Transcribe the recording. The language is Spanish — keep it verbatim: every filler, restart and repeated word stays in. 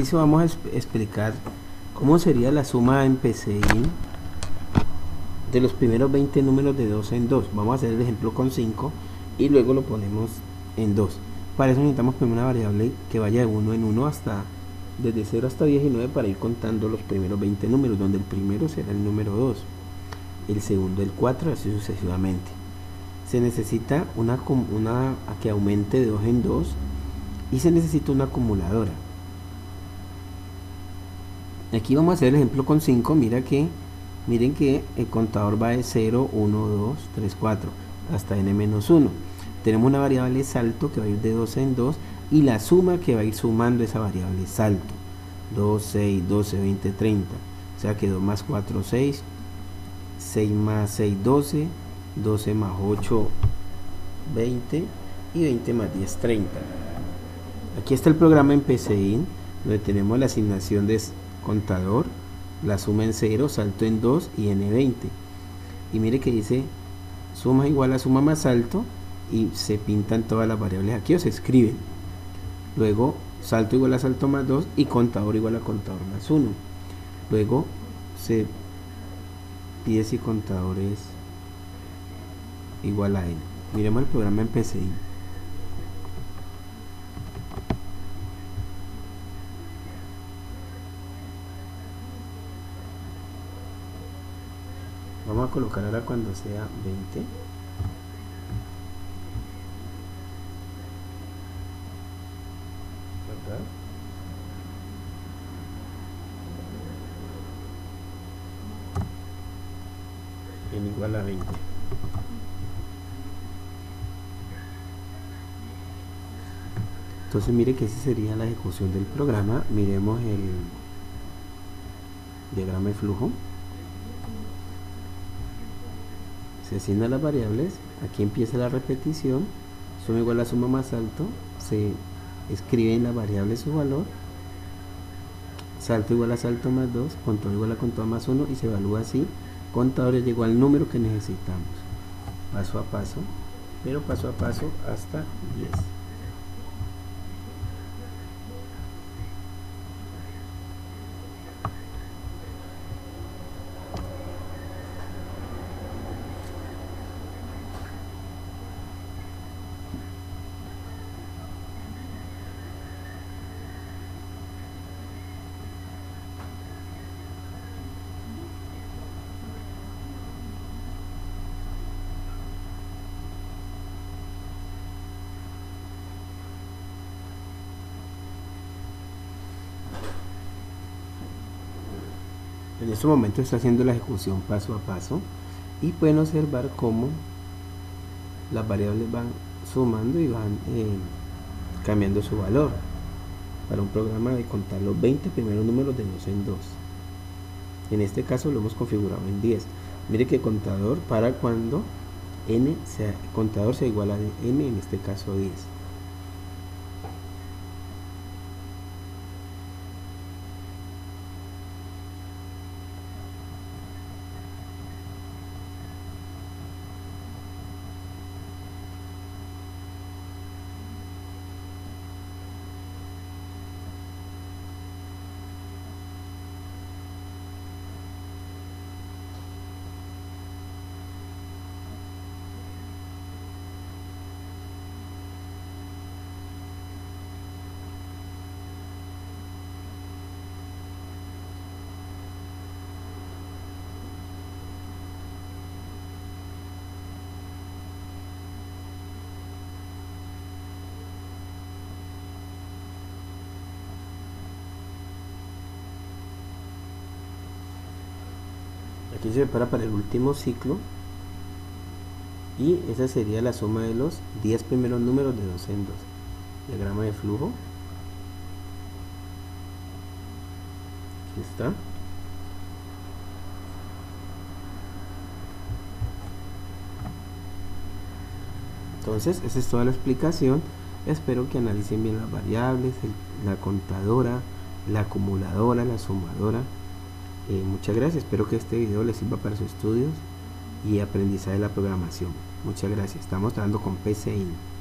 ejercicio vamos a exp- explicar cómo sería la suma en P C I de los primeros veinte números de dos en dos. Vamos a hacer el ejemplo con cinco y luego lo ponemos en dos. Para eso necesitamos poner una variable que vaya de uno en uno hasta desde cero hasta diecinueve para ir contando los primeros veinte números, donde el primero será el número dos, el segundo el cuatro, así sucesivamente. Se necesita una, una que aumente de dos en dos y se necesita una acumuladora. Aquí vamos a hacer el ejemplo con cinco. Mira que miren que el contador va de cero, uno, dos, tres, cuatro hasta n menos uno. Tenemos una variable salto que va a ir de dos en dos y la suma que va a ir sumando esa variable salto: dos, seis, doce, veinte, treinta. O sea que dos más cuatro, seis, seis más seis, doce, doce más ocho, veinte y veinte más diez, treinta. Aquí está el programa en P C I donde tenemos la asignación de contador, la suma en cero, salto en dos y n veinte. Y mire que dice suma igual a suma más salto y se pintan todas las variables aquí o se escriben. Luego salto igual a salto más dos y contador igual a contador más uno. Luego se pide si contador es igual a n. Miremos el programa en P C I. Vamos a colocar ahora cuando sea veinte. ¿Verdad? En igual a veinte. Entonces mire que esa sería la ejecución del programa. Miremos el diagrama de flujo. Se asignan las variables, aquí empieza la repetición, suma igual a suma más alto, se escribe en la variable su valor, salto igual a salto más dos, contador igual a contador más uno y se evalúa así. Contador llegó al número que necesitamos, paso a paso, pero paso a paso hasta diez. En este momento está haciendo la ejecución paso a paso y pueden observar cómo las variables van sumando y van eh, cambiando su valor para un programa de contar los veinte primeros números de dos en dos. En este caso lo hemos configurado en diez. Mire que contador para cuando n sea, contador sea igual a n, en este caso diez. Aquí se prepara para el último ciclo y esa sería la suma de los diez primeros números de dos en dos. Diagrama de flujo. Aquí está. Entonces esa es toda la explicación. Espero que analicen bien las variables, el, la contadora, la acumuladora, la sumadora. Eh, muchas gracias, espero que este video les sirva para sus estudios y aprendizaje de la programación. Muchas gracias, estamos trabajando con P C I.